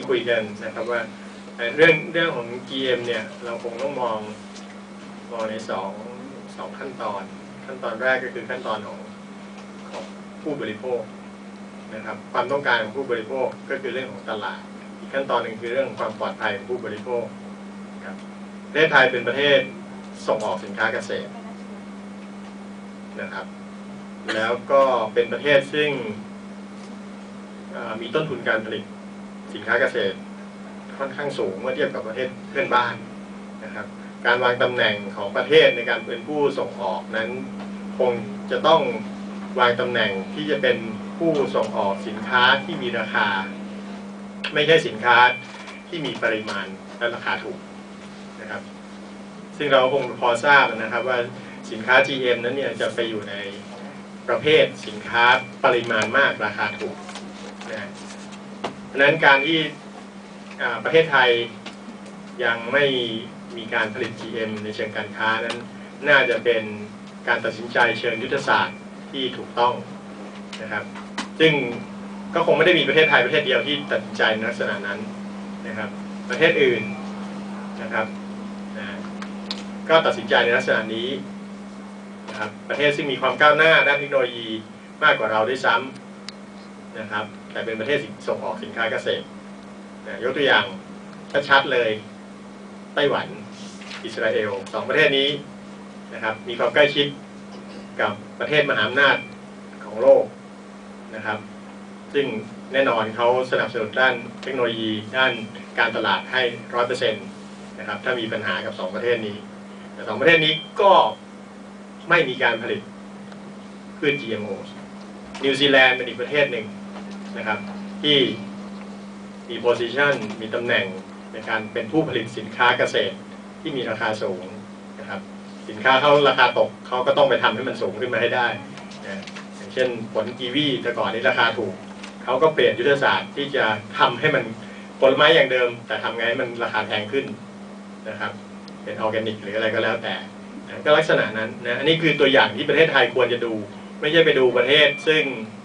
คุยกันนะครับว่าเรื่องของ GM เนี่ยเราคงต้องมองในสองขั้นตอนแรกก็คือขั้นตอนของผู้บริโภคนะครับความต้องการของผู้บริโภคก็คือเรื่องของตลาดอีกขั้นตอนหนึ่งคือเรื่องความปลอดภัยของผู้บริโภคครับประเทศไทยเป็นประเทศส่งออกสินค้าเกษตรนะครับแล้วก็เป็นประเทศซึ่งมีต้นทุนการผลิตสินค้าเกษตรค่อนข้างสูงเมื่อเทียบกับประเทศเพื่อนบ้านนะครับการวางตำแหน่งของประเทศในการเป็นผู้ส่งออกนั้นคงจะต้องวางตำแหน่งที่จะเป็นผู้ส่งออกสินค้าที่มีราคาไม่ใช่สินค้าที่มีปริมาณและราคาถูกนะครับซึ่งเราคงพอทราบนะครับว่าสินค้า GM นั้นเนี่ยจะไปอยู่ในประเภทสินค้าปริมาณมากราคาถูกนะเพราะฉะนั้นการที่ประเทศไทยยังไม่มีการผลิต GM ในเชิงการค้านั้นน่าจะเป็นการตัดสินใจเชิงยุทธศาสตร์ที่ถูกต้องนะครับซึ่งก็คงไม่ได้มีประเทศไทยประเทศเดียวที่ตัดสินใจในลักษณะนั้นนะครับประเทศอื่นนะครับก็ตัดสินใจในลักษณะนี้นะครับประเทศซึ่งมีความก้าวหน้าด้านเทคโนโลยีมากกว่าเราด้วยซ้ำนะครับแต่เป็นประเทศส่งออกสินค้าเกษตรยกตัวอย่างชัดๆเลยไต้หวันอิสราเอลสองประเทศนี้นะครับมีความใกล้ชิดกับประเทศมหาอำนาจของโลกนะครับซึ่งแน่นอนเขาสนับสนุนด้านเทคโนโลยีด้านการตลาดให้ 100% นะครับถ้ามีปัญหากับ2ประเทศนี้แต่2ประเทศนี้ก็ไม่มีการผลิตพืช GMO นิวซีแลนด์เป็นอีกประเทศหนึ่งนะครับที่มี position มีตำแหน่งในการเป็นผู้ผลิตสินค้าเกษตรที่มีราคาสูงนะครับสินค้าเขาราคาตกเขาก็ต้องไปทำให้มันสูงขึ้นมาให้ได้นะอย่างเช่นผลกีวีแต่ก่อนนี้ราคาถูกเขาก็เปลี่ยนยุทธศาสตร์ที่จะทำให้มันผลไม้อย่างเดิมแต่ทำไงให้มันราคาแพงขึ้นนะครับเป็นออร์แกนิกหรืออะไรก็แล้วแต่ก็ลักษณะนั้นนะอันนี้คือตัวอย่างที่ประเทศไทยควรจะดูไม่ใช่ไปดูประเทศซึ่ง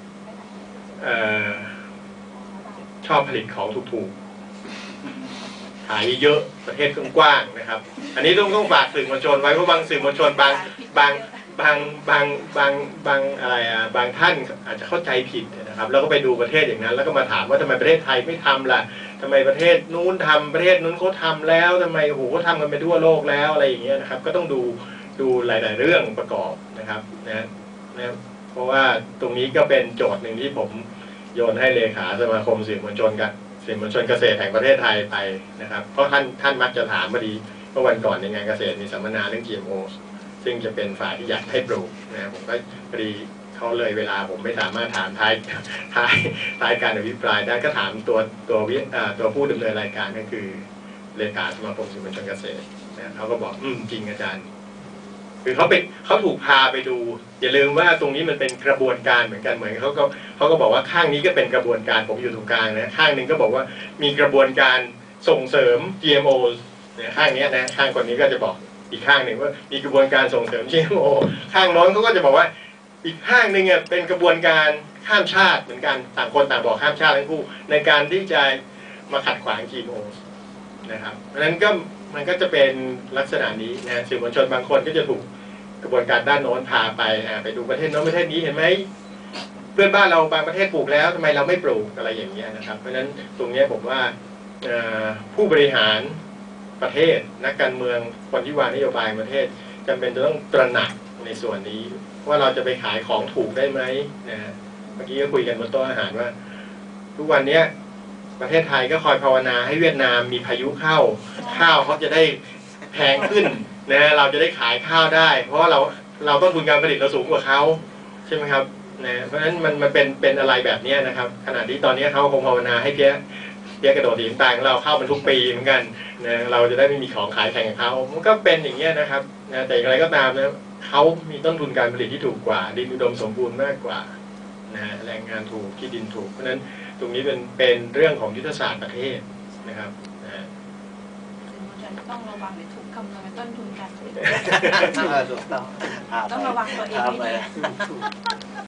ชอบผลิตของถูกๆขายเยอะประเทศกว้างๆนะครับอันนี้ต้องฝากสื่อมวลชนไว้เพราะบางสื่อมวลชนบางอะไรบางท่านอาจจะเข้าใจผิดนะครับแล้วก็ไปดูประเทศอย่างนั้นแล้วก็มาถามว่าทำไมประเทศไทยไม่ทำล่ะทำไมประเทศนู้นทำประเทศนู้นเขาทำแล้วทำไมโอ้โหเขาทำกันไปทั่วโลกแล้วอะไรอย่างเงี้ยนะครับก็ต้องดูหลายๆเรื่องประกอบนะครับนะเพราะว่าตรงนี้ก็เป็นโจทย์หนึ่งที่ผมโยนให้เลขาสมาคมสื่อมวลชนเกษตรแห่งประเทศไทยไปนะครับเพราะท่านมักจะถามพอดีเมื่อวันก่อนในงานเกษตรมีสัมมนาเรื่อง GMO ซึ่งจะเป็นฝ่ายที่อยากให้ปลูกนะผมก็พอดีเขาเลยเวลาผมไม่สามารถถามท้ายการอภิปรายได้ก็ถามตัวผู้ดำเนินรายการก็คือเลขาสมาคมสื่อมวลชนเกษตรนะเขาก็บอกจริงอาจารย์คือเขาถูกพาไปดูอย่าลืมว่าตรงนี้มันเป็นกระบวนการเหมือนกันเหมือนเขาก็บอกว่าข้างนี้ก็เป็นกระบวนการผมอยู่ตรงกลางนะข้างหนึ่งก็บอกว่ามีกระบวนการส่งเสริม GMO เนี่ยข้างนี้นะข้างคนนี้ก็จะบอกอีกข้างหนึ่งว่ามีกระบวนการส่งเสริม GMO ข้างโน้นเขาก็จะบอกว่าอีกข้างหนึ่งเป็นกระบวนการข้ามชาติเหมือนกันต่างคนต่างบอกข้ามชาติทั้งคู่ในการที่จะมาขัดขวาง GMO นะครับเพราะฉะนั้นมันก็จะเป็นลักษณะนี้นะสื่อมวลชนบางคนก็จะถูกกระบวนการด้านโน้นพาไปดูประเทศโน้นประเทศนี้เห็นไหมเพื่อนบ้านเราบางประเทศปลูกแล้วทำไมเราไม่ปลูกอะไรอย่างเงี้ยนะครับเพราะฉะนั้นตรงนี้ผมว่าผู้บริหารประเทศนักการเมืองคนที่วางนโยบายประเทศจำเป็นจะต้องตระหนักในส่วนนี้ว่าเราจะไปขายของถูกได้ไหมนะเมื่อกี้ก็คุยกันบนโต๊ะอาหารว่าทุกวันนี้ประเทศไทยก็คอยภาวนาให้เวียดนามมีพายุเข้าข้าวเขาจะได้แพงขึ้นนะเราจะได้ขายข้าวได้เพราะว่าเราต้นทุนการผลิตเราสูงกว่าเขาใช่ไหมครับนะเพราะฉะนั้นมันเป็นอะไรแบบนี้นะครับขณะที่ตอนนี้เขาคงภาวนาให้เพี้ยกระโดดถีบต่างเราเข้ามันทุกปีเหมือนกันนะเราจะได้ไม่มีของขายแข่งกับเขามันก็เป็นอย่างนี้นะครับนะแต่อะไรก็ตามนะเขามีต้นทุนการผลิตที่ถูกกว่าดินอุดมสมบูรณ์มากกว่านะแรงงานถูกที่ดินถูกเพราะฉะนั้นตรงนี้เป็นเรื่องของยุทธศาสตร์ประเทศนะครับต้องระวังในทุกคำนวณต้นทุนการผลิตถูกต้องต้องระวังตัวเองให้ดี